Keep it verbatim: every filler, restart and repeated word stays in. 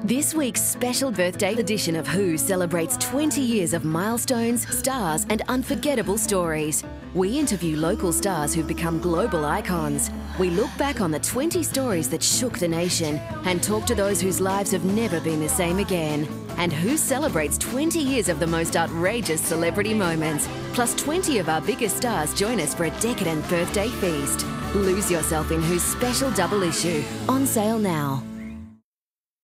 This week's special birthday edition of Who celebrates twenty years of milestones, stars and unforgettable stories. We interview local stars who've become global icons. We look back on the twenty stories that shook the nation and talk to those whose lives have never been the same again. And Who celebrates twenty years of the most outrageous celebrity moments. Plus twenty of our biggest stars join us for a decadent birthday feast. Lose yourself in Who's special double issue, on sale now.